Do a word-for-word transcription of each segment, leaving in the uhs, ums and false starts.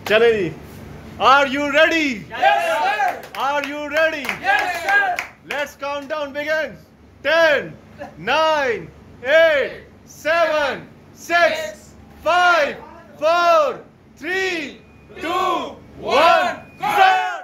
चले जी. Are you ready? Yes, sir. Are you ready? Yes, sir. Let's countdown begins. Ten, nine, eight, seven, six, five, four, three, two, one. Fire!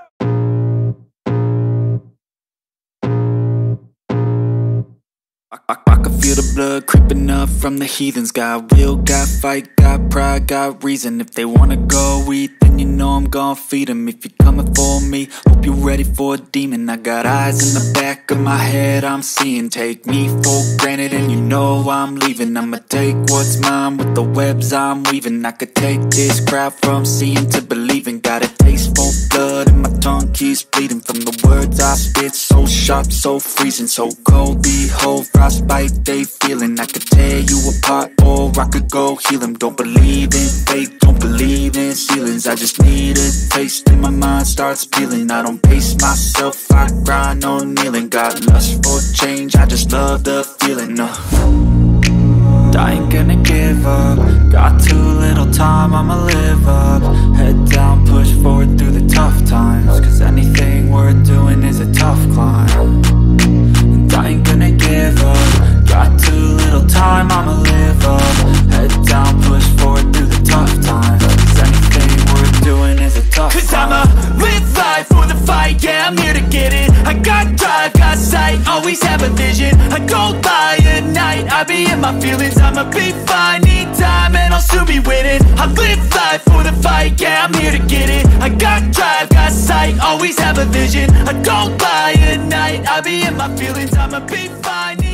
I, I, I can feel the blood creeping up from the heathens. Got will, got fight, got pride, got reason. If they wanna go eat, then you know I'm gon' feed them. If you're coming for me, hope you're ready for a demon. I got eyes in the back of my head, I'm seeing. Take me for granted and you know I'm leaving. I'ma take what's mine with the webs I'm weaving. I could take this crowd from seeing to believing. Got a taste for blood and my tongue keeps bleeding. From the words I spit, so sharp, so freezing. So cold, behold, frostbite they feeling. I could tear you apart or I could go heal them. Don't believe in fate, don't believe in ceilings. I just need a taste and my mind starts peeling. I don't pace myself, I grind on kneeling. Got lust for change, I just love the feeling. No, I ain't gonna give up. Got too little time, I'ma live up. Head down, push forward through the tough times. Cause anything worth doing is a tough climb. And I ain't gonna give up. Got too little time, I'ma live up. Head down, push forward through the tough times. Cause anything worth doing is a tough Cause climb. I'ma live life for the fight, yeah, I'm here to get it. I got drive, got sight, always have a vision. I go by at night, I be in my feelings. I'ma be fine, need time and I'll soon be winning. I live life for the fight, yeah, I'm here to get it. I got drive, got sight, always have a vision. I go by at night, I be in my feelings. I'ma be fine.